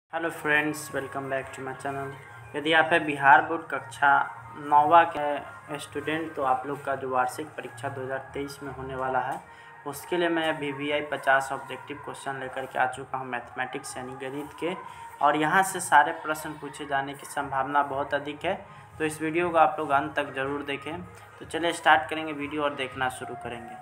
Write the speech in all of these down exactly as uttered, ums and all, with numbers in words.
Hello friends, welcome back to my channel. यदि आप है बिहार बोर्ड कक्षा नौवा के स्टूडेंट तो आप लोग का जो वार्षिक परीक्षा दो हज़ार तेईस में होने वाला है उसके लिए मैं वी वी आई पचास ऑब्जेक्टिव क्वेश्चन लेकर के आ चुका हूं मैथमेटिक्स यानी गणित के, और यहां से सारे प्रश्न पूछे जाने की संभावना बहुत अधिक है। तो इस वीडियो को आप लोग अंत तक ज़रूर देखें। तो चलिए स्टार्ट करेंगे वीडियो और देखना शुरू करेंगे।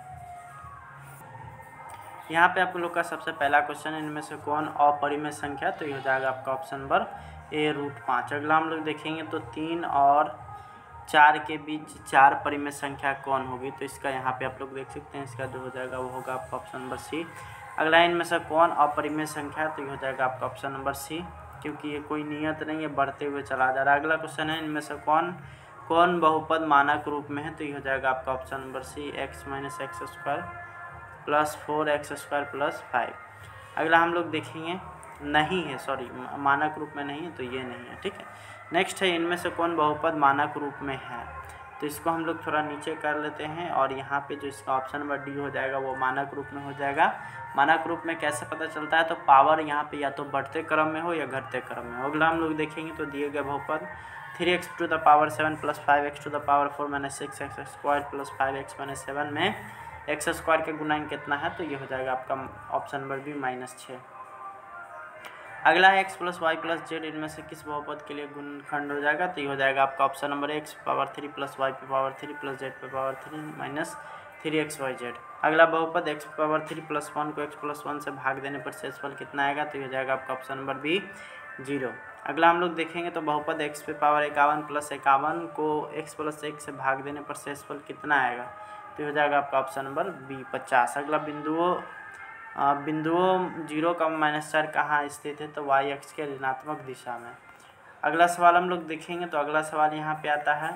यहाँ पे आप लोग का सबसे पहला क्वेश्चन है, इनमें से कौन अपरिमेय संख्या, तो ये हो जाएगा आपका ऑप्शन नंबर ए रूट पाँच। अगला हम लोग देखेंगे तो तीन और चार के बीच चार परिमेय संख्या कौन होगी, तो इसका यहाँ पे आप लोग देख सकते हैं, इसका जो हो जाएगा वो होगा आपका ऑप्शन नंबर सी। अगला इनमें से कौन अपरिमेय संख्या, तो ये हो जाएगा आपका ऑप्शन नंबर सी, क्योंकि ये कोई नियत नहीं है, बढ़ते हुए चला जा रहा है। अगला क्वेश्चन है, इनमें से कौन कौन बहुपद मानक रूप में है, तो ये हो जाएगा आपका option number C, X minus X square plus four X square plus five. अगला हम लोग देखेंगे नहीं है, सॉरी मानक रूप में नहीं है, तो ये नहीं है, ठीक है। नेक्स्ट है, इनमें से कौन बहुपद मानक रूप में है, तो इसको हम लोग थोड़ा नीचे कर लेते हैं, और यहाँ पे जो इसका ऑप्शन नंबर डी हो जाएगा वो मानक रूप में हो जाएगा। मानक रूप में कैसे पता चलता है, तो पावर यहाँ पे या तो बढ़ते क्रम में हो या घटते क्रम में हो। अगला हम लोग देखेंगे तो दिए गए बहुपद three X to the power seven plus five X to the power four minus six X square plus five X minus seven में एक्स स्क्वायर के गुणांक कितना है, तो ये हो जाएगा आपका ऑप्शन नंबर बी माइनस छः। अगला है X plus Y plus Z, इनमें से किस बहुपद के लिए गुणनखंड हो जाएगा, तो ये हो जाएगा आपका option number X power three plus Y पे पावर थ्री प्लस जेड पे power three minus three X Y Z. अगला बहुपद X power three plus one को एक्स प्लस वन से भाग देने पर शेषफल कितना आएगा, तो ये हो जाएगा आपका ऑप्शन नंबर बी जीरो। अगला हम लोग देखेंगे तो बहुपद एक्स पे पावर इक्यावन प्लस इक्यावन को एक्स प्लस एक से भाग देने पर शेषफल कितना आएगा, तो हो जाएगा आपका ऑप्शन नंबर बी पचास। अगला बिंदुओं बिंदुओं जीरो का माइनस चार कहाँ स्थित है, तो वाई एक्स के ऋणात्मक दिशा में। अगला सवाल हम लोग देखेंगे तो अगला सवाल यहाँ पे आता है,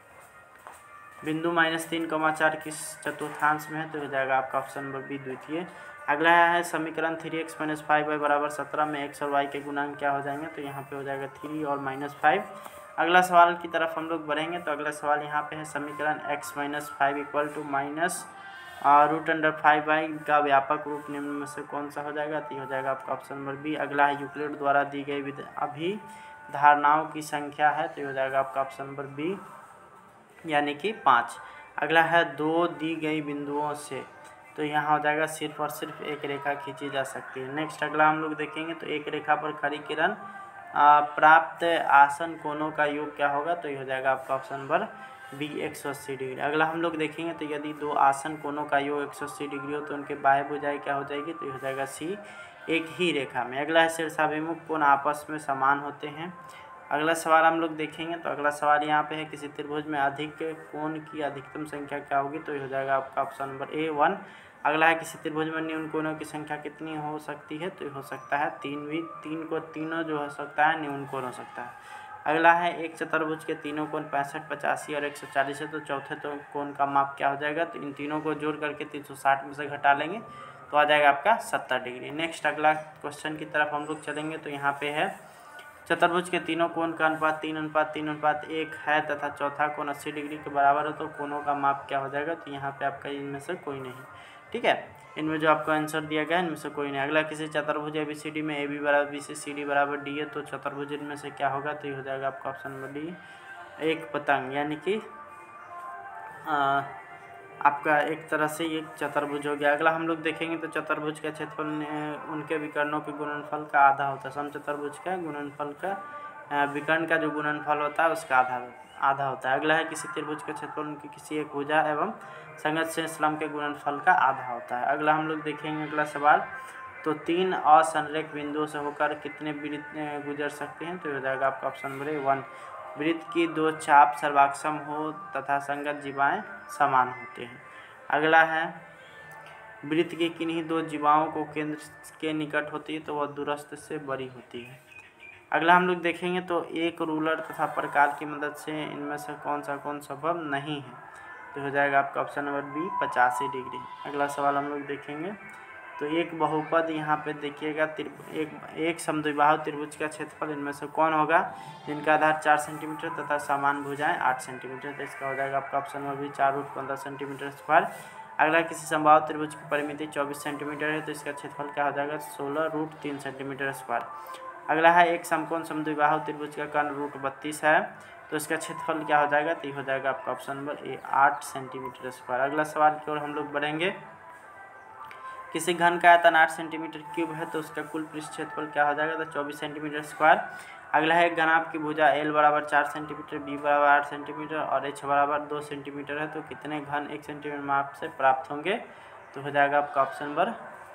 बिंदु माइनस तीन कमा चार किस चतुर्थांश में है, तो हो जाएगा आपका ऑप्शन नंबर बी द्वितीय। अगला है समीकरण three X minus five Y बराबर सत्रह में एक्स और वाई के गुणांक क्या हो जाएंगे, तो यहाँ पे हो जाएगा थ्री और माइनस फाइव। अगला सवाल की तरफ हम लोग बढ़ेंगे तो अगला सवाल यहाँ पे है, समीकरण x minus five equal to minus root under five by का व्यापक रूप निम्न में से कौन सा हो जाएगा, तो हो जाएगा आपका ऑप्शन नंबर बी। अगला है यूक्लिड द्वारा दी गई अभी धारणाओं की संख्या है, तो हो जाएगा आपका ऑप्शन नंबर बी यानी कि पाँच। अगला है दो दी गई बिंदुओं से, तो यहाँ हो जाएगा सिर्फ और सिर्फ एक रेखा खींची जा सकती है। नेक्स्ट अगला हम लोग देखेंगे तो एक रेखा पर खड़ी किरण प्राप्त आसन कोणों का योग क्या होगा, तो ये हो जाएगा आपका ऑप्शन नंबर बी एक सौ अस्सी डिग्री। अगला हम लोग देखेंगे तो यदि दो आसन कोणों का योग एक सौ अस्सी डिग्री हो तो उनके बाह्य भुजाएं क्या हो जाएगी, तो ये हो जाएगा सी एक ही रेखा में। अगला है शीर्षाभिमुख कोण आपस में समान होते हैं। अगला सवाल हम लोग देखेंगे तो अगला सवाल यहाँ पे है, किसी त्रिभुज में अधिक कोण की अधिकतम संख्या क्या होगी, तो ये हो जाएगा आपका ऑप्शन नंबर ए वन। अगला है, किसी त्रिभुज में न्यून कोणों की संख्या कितनी हो सकती है, तो हो सकता है तीन भी, तीन को तीनों जो हो सकता है न्यून कोण हो सकता है। अगला है, एक चतुर्भुज के तीनों कोण पैंसठ पचासी और एक सौ चालीस है, तो चौथे तो कोण का माप क्या हो जाएगा, तो इन तीनों को जोड़ करके तीन सौ साठ में से घटा लेंगे तो आ जाएगा आपका सत्तर डिग्री। नेक्स्ट अगला क्वेश्चन की तरफ हम लोग चलेंगे तो यहाँ पे है, चतुर्भुज के तीनों कोण का अनुपात तीन अनुपात तीन अनुपात एक है तथा चौथा कोण अस्सी डिग्री के बराबर हो, तो कोणों का माप क्या हो जाएगा, तो यहाँ पे आपका इनमें से कोई नहीं, ठीक है। इनमें जो आपको आंसर दिया गया है इनमें से कोई नहीं। अगला, किसी चतुर्भुज ए बी सी डी में ए बी बराबर बी से सी डी बराबर डी है, तो चतुर्भुज इनमें से क्या होगा, तो ये हो जाएगा आपका ऑप्शन नंबर डी एक पतंग, यानी कि आपका एक तरह से ये चतुर्भुज हो गया। अगला हम लोग देखेंगे तो चतुर्भुज का क्षेत्रफल उनके विकर्णों के गुणनफल का आधा होता है। समचतुर्भुज का गुणनफल का विकर्ण का जो गुणनफल होता है उसका आधा आधा होता है। अगला है, किसी त्रिभुज का क्षेत्रफल उनकी किसी एक भुजा एवं संगत शेष लंब के गुणनफल का आधा होता है। अगला हम लोग देखेंगे अगला सवाल, तो तीन असंरेख बिंदुओं से होकर कितने वृत्त गुजर सकते हैं, तो हो जाएगा आपका ऑप्शन नंबर ए वन। वृत्त की दो चाप सर्वाक्षम हो तथा संगत जीवाएं समान होते हैं। अगला है, वृत्त की किन्हीं दो जीवाओं को केंद्र के निकट होती है तो वह दूरस्थ से बड़ी होती है। अगला हम लोग देखेंगे तो एक रूलर तथा प्रकार की मदद से इनमें से कौन सा कौन संभव नहीं है, तो हो जाएगा आपका ऑप्शन नंबर बी पचासी डिग्री। अगला सवाल हम लोग देखेंगे तो एक बहुपद यहाँ पे देखिएगा, एक एक समद्विबाहु त्रिभुज का क्षेत्रफल इनमें से कौन होगा जिनका आधार चार सेंटीमीटर तथा समान भुजाएं आठ सेंटीमीटर, तो इसका हो जाएगा आपका ऑप्शन नंबर बी चार रूट पंद्रह सेंटीमीटर स्क्वायर। अगला, किसी समबाहु त्रिभुज की परिमिति चौबीस सेंटीमीटर है, तो इसका क्षेत्रफल क्या हो जाएगा सोलह रूट तीन सेंटीमीटर स्क्वायर। अगला है एक समकोण समद्विबाहु त्रिभुज का कर्ण रूट बत्तीस है तो इसका क्षेत्रफल क्या हो जाएगा, तो ये हो जाएगा आपका ऑप्शन नंबर ए आठ सेंटीमीटर स्क्वायर। अगला सवाल की ओर हम लोग बढ़ेंगे। किसी घन का आयतन आठ सेंटीमीटर क्यूब है तो उसका कुल पृष्ठ क्षेत्रफल क्या हो जाएगा, तो चौबीस सेंटीमीटर स्क्वायर। अगला है एक घनाभ की भुजा एल बराबर चार सेंटीमीटर, बी बराबर आठ सेंटीमीटर और एच बराबर दो सेंटीमीटर है तो कितने घन एक सेंटीमीटर माप से प्राप्त होंगे, तो हो जाएगा आपका ऑप्शन नंबर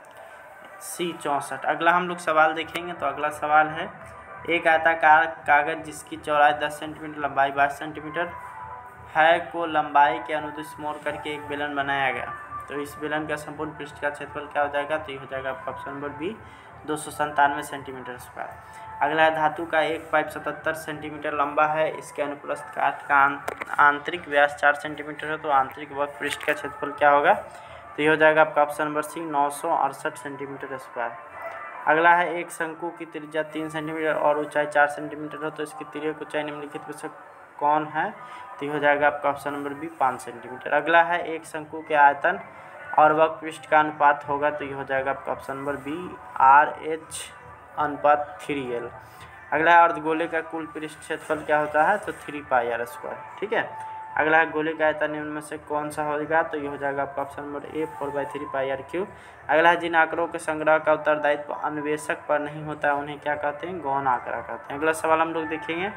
सी चौंसठ। अगला हम लोग सवाल देखेंगे। तो अगला सवाल है एक आयताकार कागज जिसकी चौड़ाई दस सेंटीमीटर लंबाई बाईस सेंटीमीटर है को लंबाई के अनुदिश मोड़ करके एक बेलन बनाया गया तो इस बेलन का संपूर्ण पृष्ठ का क्षेत्रफल क्या हो जाएगा, तो ये हो जाएगा आपका ऑप्शन नंबर बी दो सौ संतानवे सेंटीमीटर स्क्वायर। अगला है धातु का एक पाइप सतहत्तर सेंटीमीटर लंबा है, इसके अनुप्रस्थ काट का आंतरिक व्यास चार सेंटीमीटर है तो आंतरिक वक्र पृष्ठ का क्षेत्रफल क्या होगा, तो ये हो जाएगा आपका ऑप्शन नंबर सी नौ सौ अड़सठ सेंटीमीटर स्क्वायर। अगला है एक शंकु की त्रिज्या तीन सेंटीमीटर और ऊंचाई चार सेंटीमीटर है तो इसकी तिर्यक ऊंचाई निम्नलिखित में से कौन है, तो ये हो जाएगा आपका ऑप्शन नंबर बी पाँच सेंटीमीटर। अगला है एक शंकु के आयतन और वक्र पृष्ठ का अनुपात होगा तो ये हो जाएगा आपका option number B R H अनुपात थ्री एल। अगला है अर्धगोले का कुल पृष्ठ क्षेत्रफल क्या होता है, तो थ्री पाई आर स्क्वायर। ठीक है। अगला है गोले का आयतन निम्न में से कौन सा होगा, तो ये हो जाएगा आपका option number A four by three pi R cube. अगला है जिन आंकड़ों के संग्रह का उत्तरदायित्व अन्वेषक पर नहीं होता है उन्हें क्या कहते हैं, गौण आंकड़ा कहते हैं। अगला सवाल हम लोग देखेंगे।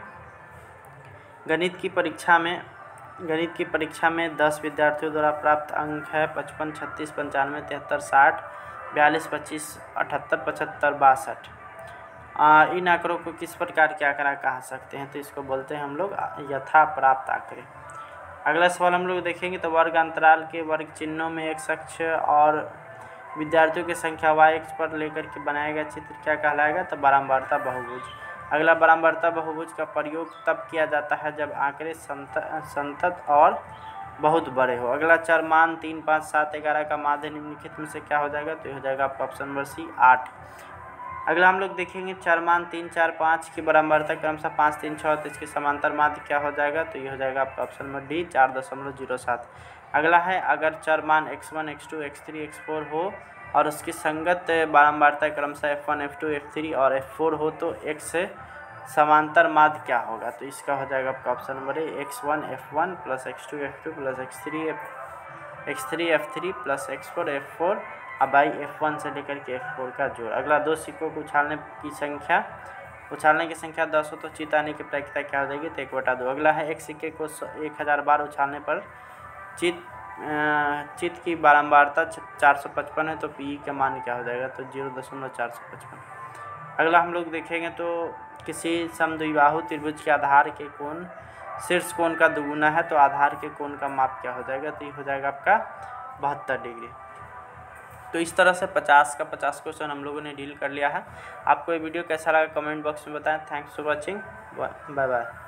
गणित की परीक्षा में गणित की परीक्षा में दस विद्यार्थियों द्वारा प्राप्त अंक है पचपन, छत्तीस, पंचानवे, तिहत्तर, साठ, बयालीस, पच्चीस, अठहत्तर, पचहत्तर, बासठ। इन आंकड़ों को किस प्रकार के आंकड़ा कहा सकते हैं, तो इसको बोलते हैं हम लोग यथा प्राप्त आंकड़े। अगला सवाल हम लोग देखेंगे। तो वर्ग अंतराल के वर्ग चिन्हों में एक अक्ष और विद्यार्थियों की संख्या वाई अक्ष पर लेकर के बनाया गया चित्र क्या कहलाएगा, तो बारंबारता बहुभुज। अगला बारंबारता बहुभुज का प्रयोग तब किया जाता है जब आंकड़े संतत और बहुत बड़े हो। अगला चरमान तीन, पाँच, सात, ग्यारह का माध्य निम्नलिखित में से क्या हो जाएगा, तो ये हो जाएगा आपका ऑप्शन नंबर सी आठ। अगला हम लोग देखेंगे चरमान तीन, चार, पाँच की बराबरता क्रमशः पाँच, तीन, छः तो इसके समांतर माध्य क्या हो जाएगा, तो ये हो जाएगा आपका ऑप्शन नंबर डी चार दशमलव जीरो सात। अगला है अगर चरमान X one, X two, X three, X four हो और उसकी संगत बारंबारता क्रमशः F one, F two, F three और एफ फोर हो तो एक्स से समांतर माध्य क्या होगा, तो इसका हो जाएगा आपका option number A X one F one plus X two F two plus X three F X three F three plus X four F four अब बाई एफ वन से लेकर के एफ फोर का जोड़। अगला दो सिक्कों को उछालने की संख्या उछालने की संख्या दस हो तो चित आने की प्रायिकता क्या हो जाएगी, तो एक बटा दो। अगला है एक सिक्के को एक हज़ार बार उछालने पर चित चित की बारंबारता चार सौ पचपन है तो पी का मान क्या हो जाएगा, तो जीरो दशमलव चार सौ पचपन। अगला हम लोग देखेंगे तो किसी समद्विबाहु त्रिभुज के आधार के कोण शीर्ष कोण का दुगुना है तो आधार के कोण का माप क्या हो जाएगा, तो ये हो जाएगा आपका बहत्तर डिग्री। तो इस तरह से पचास का पचास क्वेश्चन हम लोगों ने डील कर लिया है। आपको ये वीडियो कैसा लगा कमेंट बॉक्स में बताएं। Thanks for watching, bye bye.